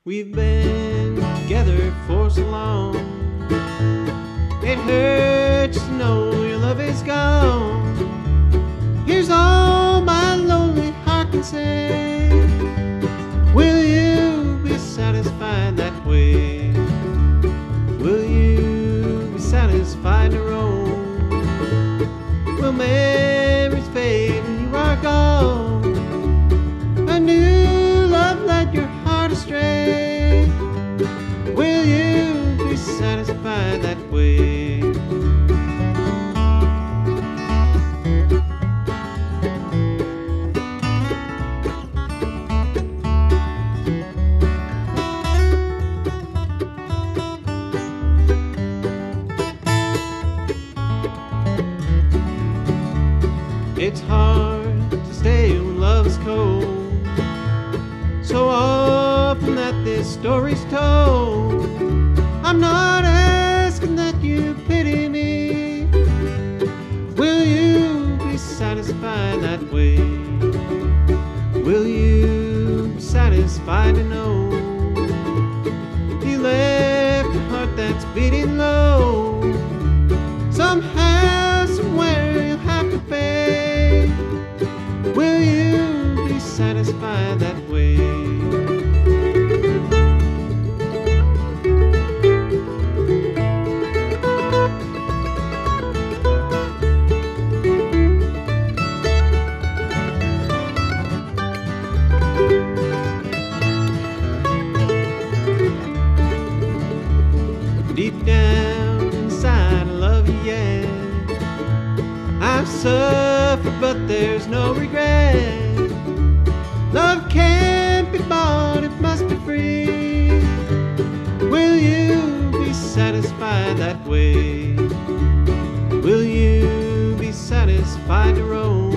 We've been together for so long. It hurts to know your love is gone. Here's all my lonely heart can say. Will you be satisfied that way? Will you be satisfied to roam? Will memories fade when you are gone? A new love led your heart astray. Will you be satisfied that way? It's hard to stay when love is cold. So often that this story's told. I'm not asking that you pity me. Will you be satisfied that way? Will you be satisfied to know you left a heart that's beating low? Somehow, somewhere you'll have to pay. Will you be satisfied that way? Deep down inside I love you, yeah. I've suffered but there's no regret. Love can't be bought, it must be free. Will you be satisfied that way? Will you be satisfied to roam?